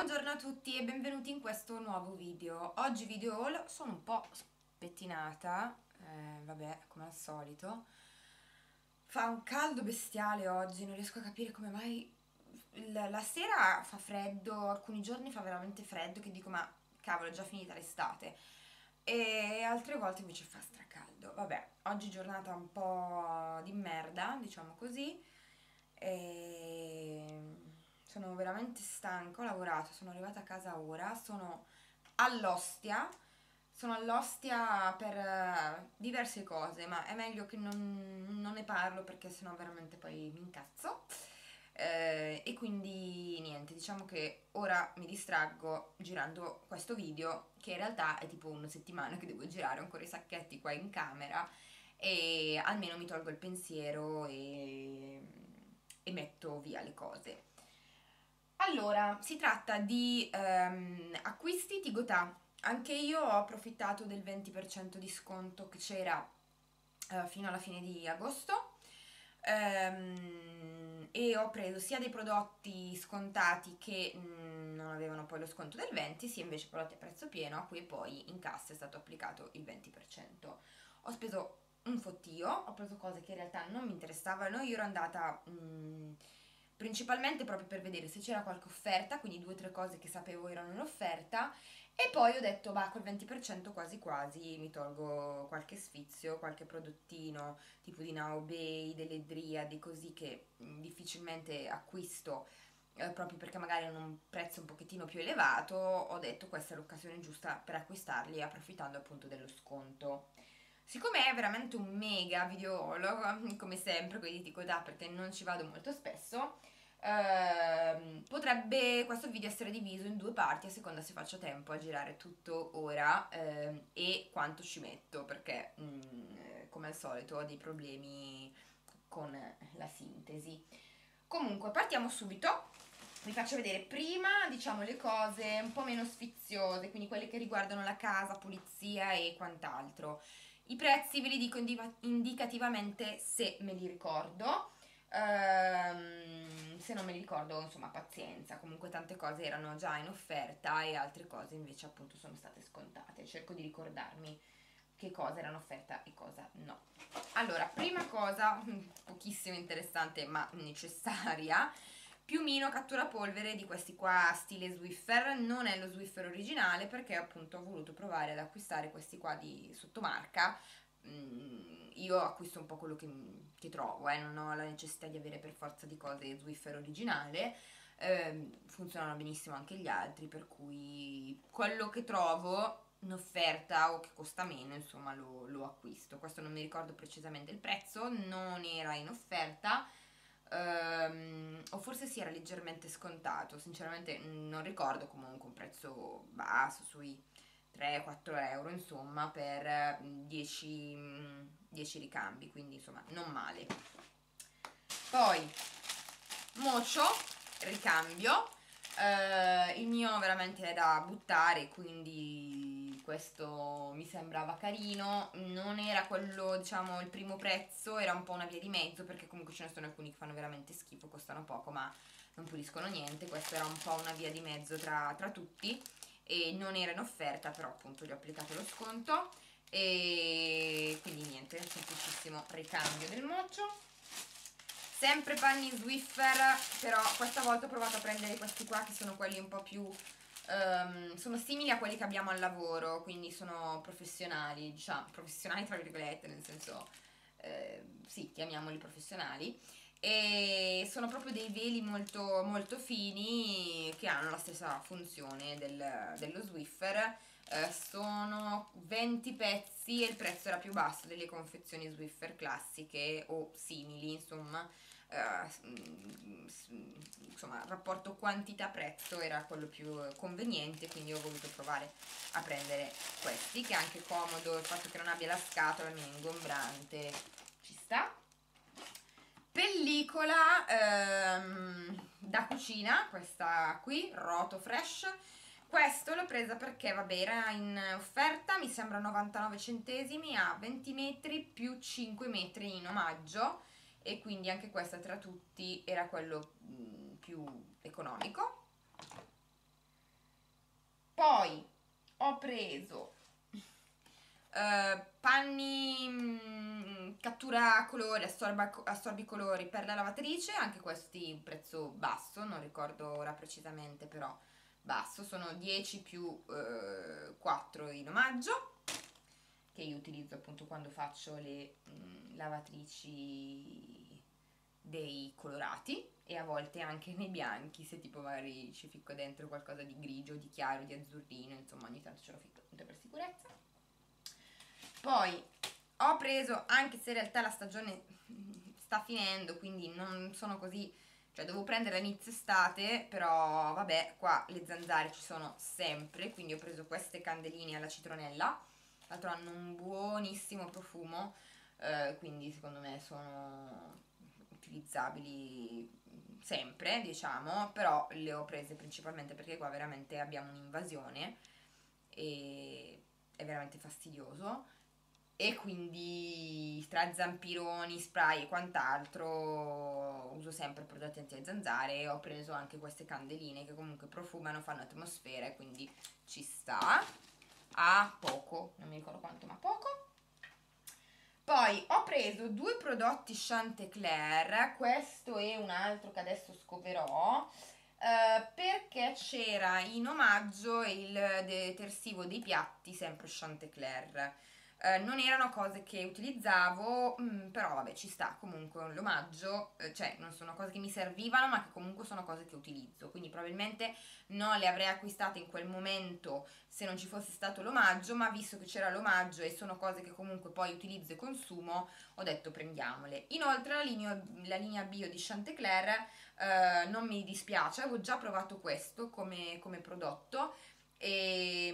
Buongiorno a tutti e benvenuti in questo nuovo video. Oggi video haul, sono un po' spettinata, vabbè, come al solito. Fa un caldo bestiale oggi, non riesco a capire come mai la sera fa freddo, alcuni giorni fa veramente freddo che dico ma cavolo è già finita l'estate e altre volte invece fa stracaldo. Vabbè, oggi giornata un po' di merda, diciamo così. E sono veramente stanca, ho lavorato, sono arrivata a casa ora, all'Ostia, sono all'Ostia per diverse cose, ma è meglio che non ne parlo perché sennò veramente poi mi incazzo. E quindi niente, diciamo che ora mi distraggo girando questo video che in realtà è tipo una settimana che devo girare ancora i sacchetti qua in camera e almeno mi tolgo il pensiero e metto via le cose. Allora, si tratta di acquisti Tigotà. Anche io ho approfittato del 20% di sconto che c'era fino alla fine di agosto e ho preso sia dei prodotti scontati che non avevano poi lo sconto del 20, sia invece prodotti a prezzo pieno a cui poi in cassa è stato applicato il 20%. Ho speso un fottio, ho preso cose che in realtà non mi interessavano, io ero andata principalmente proprio per vedere se c'era qualche offerta, quindi 2 o 3 cose che sapevo erano in offerta e poi ho detto, bah, col 20% quasi quasi mi tolgo qualche sfizio, qualche prodottino tipo di Now Bay, delle Driadi, così che difficilmente acquisto proprio perché magari hanno un prezzo un pochettino più elevato. Ho detto questa è l'occasione giusta per acquistarli approfittando appunto dello sconto. Siccome è veramente un mega videolo, come sempre, quindi dico da perché non ci vado molto spesso, potrebbe questo video essere diviso in 2 parti a seconda se faccio tempo a girare tutto ora e quanto ci metto, perché come al solito ho dei problemi con la sintesi. Comunque, partiamo subito. Vi faccio vedere prima, diciamo, le cose un po' meno sfiziose, quindi quelle che riguardano la casa, pulizia e quant'altro. I prezzi ve li dico indicativamente se me li ricordo. Se non me li ricordo, insomma, pazienza. Comunque tante cose erano già in offerta e altre cose invece appunto sono state scontate. Cerco di ricordarmi che cosa era in offerta e cosa no. Allora, prima cosa, pochissimo interessante ma necessaria, piumino cattura polvere di questi qua stile Swiffer. Non è lo Swiffer originale perché appunto ho voluto provare ad acquistare questi qua di sottomarca. Io acquisto un po' quello che trovo, non ho la necessità di avere per forza di cose Swiffer originale. Funzionano benissimo anche gli altri, per cui quello che trovo in offerta o che costa meno, insomma, lo acquisto. Questo non mi ricordo precisamente il prezzo, non era in offerta. O forse si era leggermente scontato, sinceramente non ricordo, comunque un prezzo basso sui 3-4 euro insomma per 10 ricambi, quindi insomma non male. Poi mocio, ricambio, il mio veramente è da buttare, quindi questo mi sembrava carino. Non era quello, diciamo, il primo prezzo, era un po' una via di mezzo perché comunque ce ne sono alcuni che fanno veramente schifo, costano poco ma non puliscono niente. Questo era un po' una via di mezzo tra tutti e non era in offerta, però appunto gli ho applicato lo sconto e quindi niente, semplicissimo ricambio del mocio. Sempre panni Swiffer, però questa volta ho provato a prendere questi qua che sono quelli un po' più sono simili a quelli che abbiamo al lavoro, quindi sono professionali, diciamo, professionali tra virgolette, nel senso sì, chiamiamoli professionali, e sono proprio dei veli molto, molto fini che hanno la stessa funzione dello Swiffer. Sono 20 pezzi e il prezzo era più basso delle confezioni Swiffer classiche o simili, insomma. Insomma, il rapporto quantità-prezzo era quello più conveniente, quindi ho voluto provare a prendere questi, che è anche comodo, il fatto che non abbia la scatola meno ingombrante ci sta. Pellicola da cucina, questa qui, Roto Fresh. Questo l'ho presa perché, vabbè, era in offerta, mi sembra 99 centesimi, a 20 metri più 5 metri in omaggio e quindi anche questa tra tutti era quello più economico. Poi ho preso panni cattura colori, assorbi colori per la lavatrice, anche questi un prezzo basso, non ricordo ora precisamente, però basso, sono 10 più 4 in omaggio, che io utilizzo appunto quando faccio le lavatrici dei colorati, e a volte anche nei bianchi, se tipo magari ci ficco dentro qualcosa di grigio, di chiaro, di azzurrino, insomma ogni tanto ce lo ficco dentro per sicurezza. Poi ho preso, anche se in realtà la stagione sta finendo, quindi non sono così, cioè dovevo prendere inizio estate, però vabbè, qua le zanzare ci sono sempre, quindi ho preso queste candeline alla citronella. Tra l'altro hanno un buonissimo profumo, quindi secondo me sono utilizzabili sempre, diciamo, però le ho prese principalmente perché qua veramente abbiamo un'invasione e è veramente fastidioso, e quindi tra zampironi, spray e quant'altro uso sempre prodotti anti-zanzare, e ho preso anche queste candeline che comunque profumano, fanno atmosfera e quindi ci sta a poco, non mi ricordo quanto, ma poco. Poi ho preso due prodotti Chanticleer, questo è un altro che adesso scoverò, perché c'era in omaggio il detersivo dei piatti, sempre Chanticleer. Non erano cose che utilizzavo, però vabbè, ci sta comunque l'omaggio, cioè non sono cose che mi servivano, ma che comunque sono cose che utilizzo, quindi probabilmente non le avrei acquistate in quel momento se non ci fosse stato l'omaggio, ma visto che c'era l'omaggio e sono cose che comunque poi utilizzo e consumo, ho detto prendiamole. Inoltre la linea bio di Chanticleer non mi dispiace, avevo già provato questo come prodotto e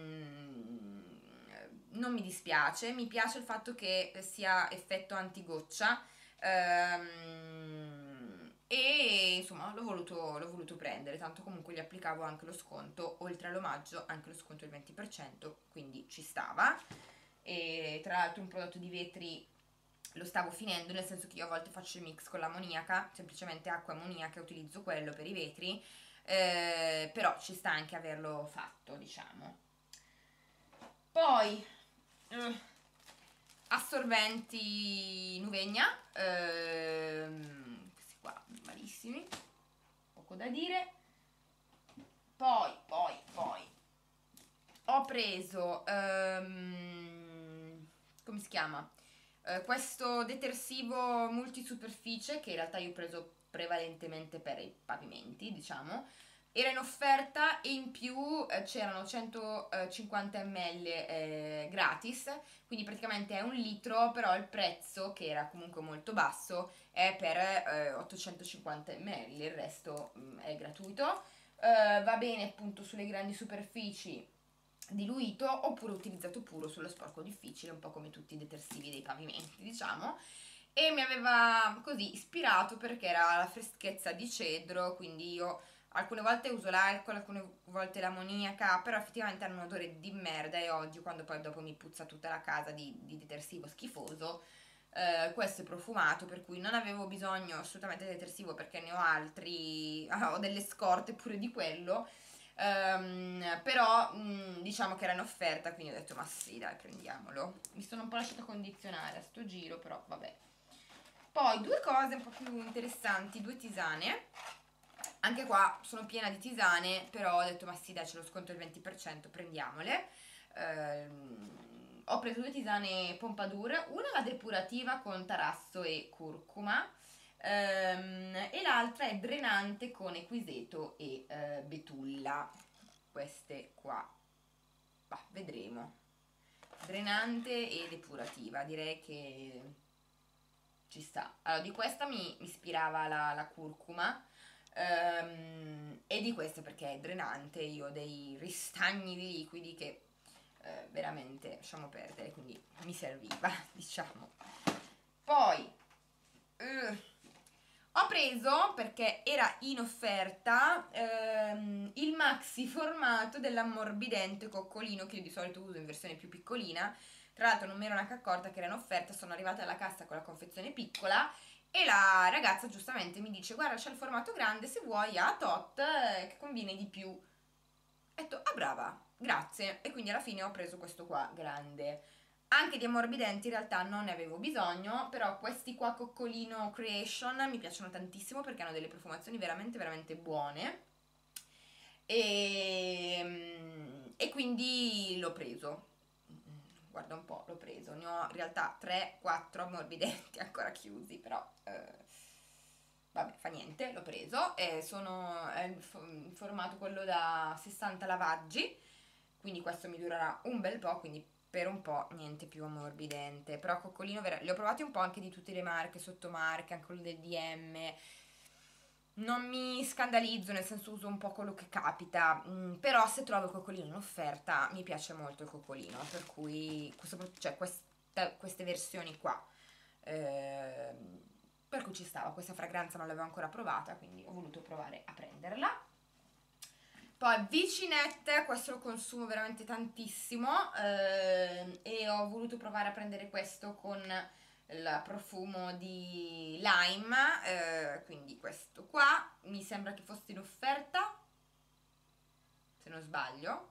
non mi dispiace, mi piace il fatto che sia effetto antigoccia, e insomma l'ho voluto prendere, tanto comunque gli applicavo anche lo sconto, oltre all'omaggio anche lo sconto del 20%, quindi ci stava. E tra l'altro un prodotto di vetri lo stavo finendo, nel senso che io a volte faccio il mix con l'ammoniaca, semplicemente acqua e ammoniaca, utilizzo quello per i vetri, però ci sta anche averlo fatto, diciamo. Poi assorbenti Nuvegna, questi qua malissimi, poco da dire. Poi ho preso come si chiama? Questo detersivo multisuperficie, che in realtà io ho preso prevalentemente per i pavimenti, diciamo. Era in offerta e in più c'erano 150 ml gratis, quindi praticamente è un litro, però il prezzo, che era comunque molto basso, è per 850 ml, il resto è gratuito. Va bene appunto sulle grandi superfici, diluito oppure utilizzato puro sullo sporco difficile, un po' come tutti i detersivi dei pavimenti, diciamo. E mi aveva così ispirato perché era la freschezza di cedro, quindi io alcune volte uso l'alcol, alcune volte l'ammoniaca, però effettivamente hanno un odore di merda, e oggi, quando poi dopo mi puzza tutta la casa di detersivo schifoso, questo è profumato, per cui non avevo bisogno assolutamente di detersivo perché ne ho altri, ho delle scorte pure di quello. Però diciamo che era in offerta, quindi ho detto ma sì dai, prendiamolo. Mi sono un po' lasciata condizionare a sto giro, però vabbè. Poi due cose un po' più interessanti, due tisane. Anche qua sono piena di tisane, però ho detto ma sì dai, c'è lo sconto del 20%, prendiamole. Ho preso due tisane Pompadour, una la depurativa con tarasso e curcuma, e l'altra è drenante con equiseto e betulla. Queste qua, bah, vedremo. Drenante e depurativa, direi che ci sta. Allora, di questa mi ispirava la curcuma, e di questa perché è drenante. Io ho dei ristagni di liquidi che veramente lasciamo perdere, quindi mi serviva, diciamo. Poi ho preso, perché era in offerta, il maxi formato dell'ammorbidente coccolino, che io di solito uso in versione più piccolina. Tra l'altro non mi ero neanche accorta che era in offerta, sono arrivata alla cassa con la confezione piccola e la ragazza giustamente mi dice guarda c'è il formato grande, se vuoi a tot, che conviene di più. ho detto, ah brava, grazie, e quindi alla fine ho preso questo qua grande. Anche di ammorbidenti in realtà non ne avevo bisogno, però questi qua Coccolino Creation mi piacciono tantissimo perché hanno delle profumazioni veramente veramente buone e quindi l'ho preso. Guarda un po', l'ho preso, ne ho in realtà 3-4 ammorbidenti ancora chiusi, però vabbè, fa niente, l'ho preso e è in formato quello da 60 lavaggi, quindi questo mi durerà un bel po', quindi per un po' niente più ammorbidente. Però Coccolino li ho provati un po' anche di tutte le marche, sottomarche, anche quello del DM. Non mi scandalizzo, nel senso uso un po' quello che capita, però se trovo il coccolino in offerta mi piace molto il coccolino, per cui cioè queste versioni qua. Ehm, per cui ci stava, questa fragranza non l'avevo ancora provata, quindi ho voluto provare a prenderla. Poi Vicinette, questo lo consumo veramente tantissimo e ho voluto provare a prendere questo con il profumo di lime, quindi questo qua, mi sembra che fosse in offerta, se non sbaglio,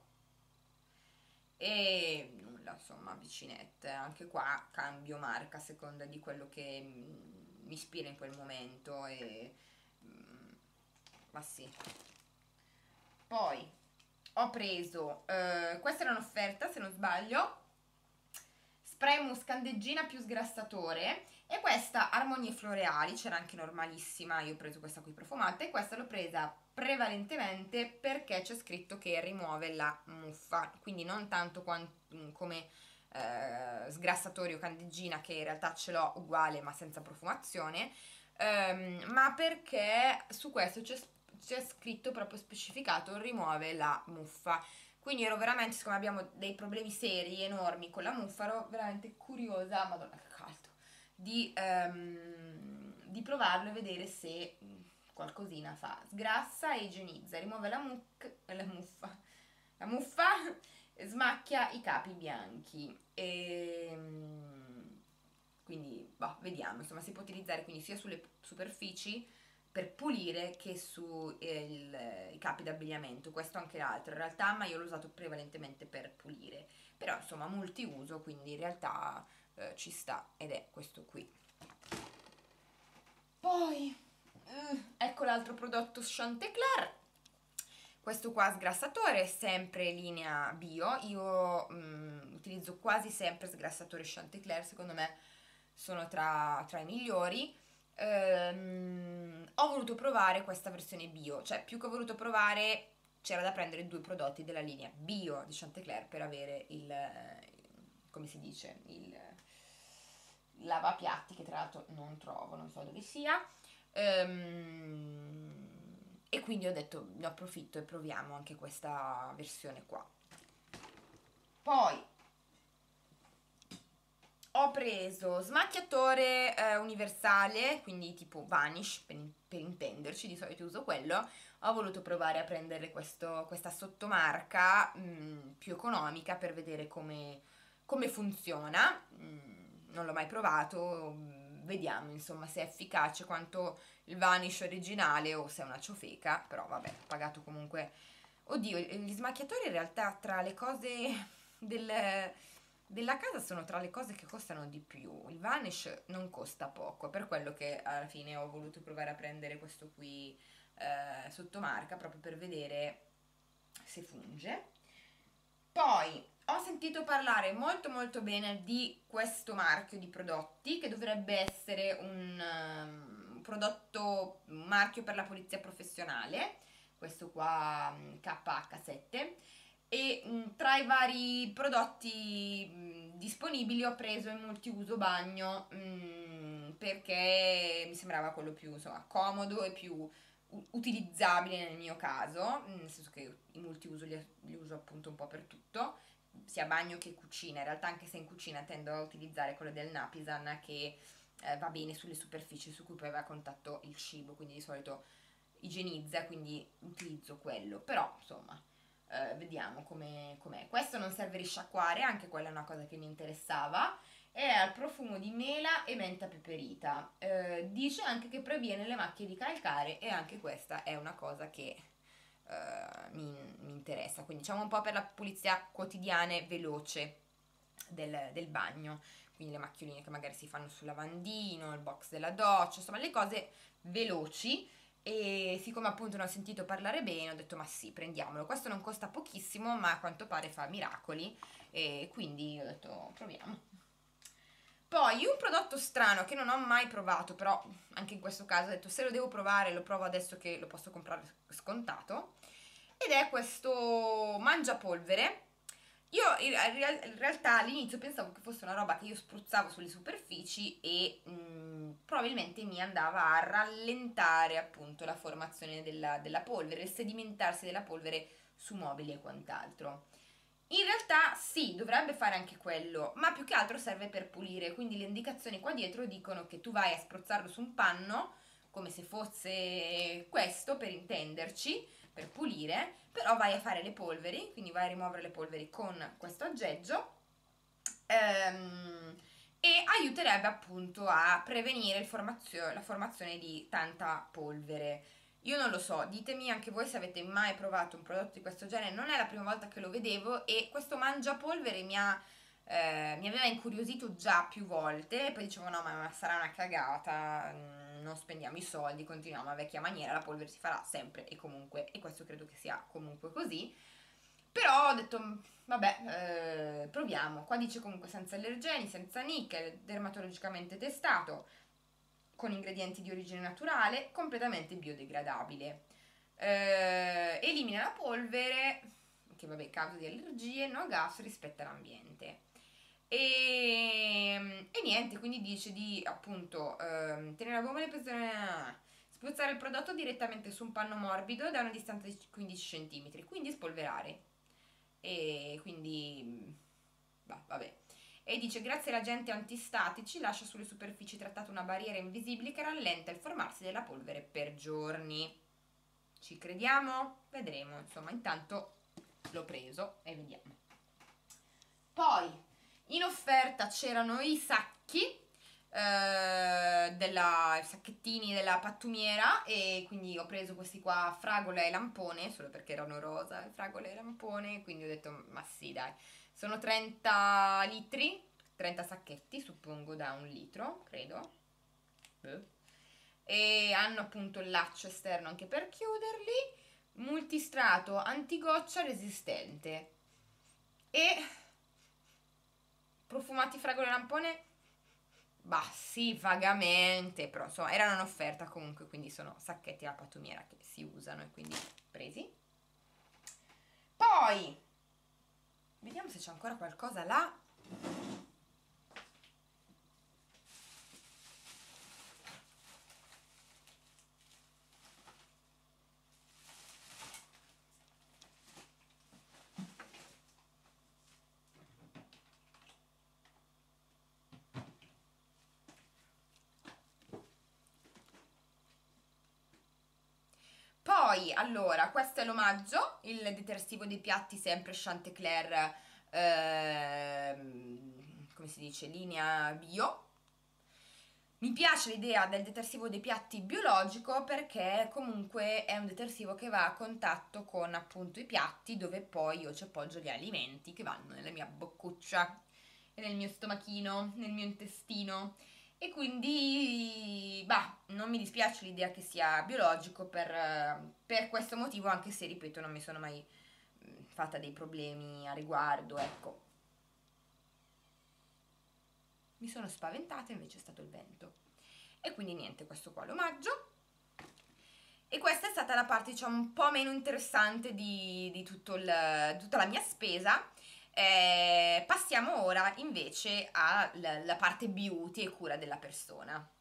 e nulla, insomma, Vicinette, anche qua cambio marca a seconda di quello che mi ispira in quel momento e ma sì. Poi ho preso, questa era un'offerta se non sbaglio, spray mousse candeggina più sgrassatore e questa Armonie Floreali, c'era anche normalissima, io ho preso questa qui profumata e questa l'ho presa prevalentemente perché c'è scritto che rimuove la muffa, quindi non tanto come sgrassatore o candeggina che in realtà ce l'ho uguale ma senza profumazione, ma perché su questo c'è scritto proprio specificato rimuove la muffa, quindi ero veramente, siccome abbiamo dei problemi seri enormi con la muffa, ero veramente curiosa, madonna che caldo, di provarlo e vedere se qualcosina fa. Sgrassa e igienizza, rimuove la muffa, smacchia i capi bianchi. Quindi, boh, vediamo, insomma, si può utilizzare quindi sia sulle superfici per pulire che su i capi d'abbigliamento, questo anche l'altro in realtà, ma io l'ho usato prevalentemente per pulire, però insomma multiuso, quindi in realtà ci sta ed è questo qui. Poi ecco l'altro prodotto Chanticleer, questo qua sgrassatore, sempre linea bio, io utilizzo quasi sempre sgrassatori Chanticleer, secondo me sono tra i migliori. Ho voluto provare questa versione bio, cioè più che ho voluto provare c'era da prendere due prodotti della linea bio di Chanticleer per avere come si dice, il lavapiatti che tra l'altro non trovo, non so dove sia. E quindi ho detto ne approfitto e proviamo anche questa versione qua. Poi ho preso smacchiatore universale, quindi tipo Vanish per intenderci, di solito uso quello. Ho voluto provare a prendere questa sottomarca più economica per vedere come funziona. Non l'ho mai provato, vediamo insomma se è efficace quanto il Vanish originale o se è una ciofeca, però vabbè, ho pagato comunque. Oddio, gli smacchiatori in realtà tra le cose della casa sono tra le cose che costano di più. Il Vanish non costa poco, per quello che alla fine ho voluto provare a prendere questo qui sottomarca, proprio per vedere se funge. Poi ho sentito parlare molto molto bene di questo marchio di prodotti che dovrebbe essere un marchio per la polizia professionale, questo qua KH7 e tra i vari prodotti disponibili ho preso il multiuso bagno perché mi sembrava quello più insomma comodo e più utilizzabile nel mio caso, nel senso che i multiuso li uso appunto un po' per tutto, sia bagno che cucina. In realtà anche se in cucina tendo a utilizzare quello del Napisan che va bene sulle superfici su cui poi va a contatto il cibo, quindi di solito igienizza, quindi utilizzo quello. Però insomma vediamo com'è. Questo non serve risciacquare, anche quella è una cosa che mi interessava. È al profumo di mela e menta peperita. Dice anche che previene le macchie di calcare e anche questa è una cosa che mi interessa, quindi diciamo un po' per la pulizia quotidiana e veloce del bagno, quindi le macchioline che magari si fanno sul lavandino, il box della doccia, insomma le cose veloci. E siccome appunto ne ho sentito parlare bene, ho detto ma sì, prendiamolo. Questo non costa pochissimo, ma a quanto pare fa miracoli, e quindi ho detto proviamo. Poi un prodotto strano che non ho mai provato, però anche in questo caso ho detto se lo devo provare lo provo adesso che lo posso comprare scontato, ed è questo mangiapolvere. Io in realtà all'inizio pensavo che fosse una roba che io spruzzavo sulle superfici e probabilmente mi andava a rallentare appunto la formazione della polvere, il sedimentarsi della polvere su mobili e quant'altro. In realtà sì, dovrebbe fare anche quello, ma più che altro serve per pulire, quindi le indicazioni qua dietro dicono che tu vai a spruzzarlo su un panno, come se fosse questo, per intenderci, per pulire, però vai a fare le polveri, quindi vai a rimuovere le polveri con questo aggeggio, e aiuterebbe appunto a prevenire la formazione di tanta polvere. Io non lo so, ditemi anche voi se avete mai provato un prodotto di questo genere, non è la prima volta che lo vedevo e questo mangiapolvere mi aveva incuriosito già più volte, e poi dicevo no ma sarà una cagata, non spendiamo i soldi, continuiamo a vecchia maniera, la polvere si farà sempre e comunque, e questo credo che sia comunque così. Però ho detto, vabbè, proviamo. Qua dice comunque senza allergeni, senza nickel, dermatologicamente testato, con ingredienti di origine naturale, completamente biodegradabile. Elimina la polvere, che vabbè causa di allergie, no gas, rispetta l'ambiente. E niente, quindi dice di appunto tenere la bombola in posizione, spruzzare il prodotto direttamente su un panno morbido da una distanza di 15 cm, quindi spolverare. E quindi vabbè. E dice grazie agli agenti antistatici lascia sulle superfici trattate una barriera invisibile che rallenta il formarsi della polvere per giorni. Ci crediamo? Vedremo, insomma, intanto l'ho preso e vediamo. Poi in offerta c'erano i sacchi, i sacchettini della pattumiera, e quindi ho preso questi qua fragola e lampone solo perché erano rosa, fragola e lampone, quindi ho detto ma sì dai, sono 30 litri, 30 sacchetti suppongo da 1 litro credo. E hanno appunto il laccio esterno anche per chiuderli, multistrato antigoccia resistente e profumati fragola e lampone. Bah sì, vagamente, però insomma erano in offerta comunque, quindi sono sacchetti alla pattumiera che si usano e quindi presi. Poi vediamo se c'è ancora qualcosa là. Poi, allora, questo è l'omaggio, il detersivo dei piatti sempre Chanticleer, come si dice, linea bio. Mi piace l'idea del detersivo dei piatti biologico perché comunque è un detersivo che va a contatto con appunto i piatti dove poi io ci appoggio gli alimenti che vanno nella mia boccuccia e nel mio stomachino, nel mio intestino. E quindi, bah, non mi dispiace l'idea che sia biologico per questo motivo, anche se, ripeto, non mi sono mai fatta dei problemi a riguardo, ecco. Mi sono spaventata, invece è stato il vento. E quindi niente, questo qua l'omaggio. E questa è stata la parte, diciamo, un po' meno interessante di tutta la mia spesa. Passiamo ora invece alla parte beauty e cura della persona.